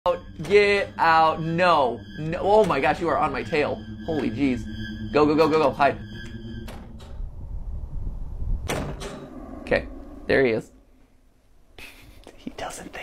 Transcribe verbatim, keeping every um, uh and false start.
Get out. No. No. Oh my gosh, you are on my tail. Holy jeez. Go, go, go, go, go. Hide. Okay. There he is. He doesn't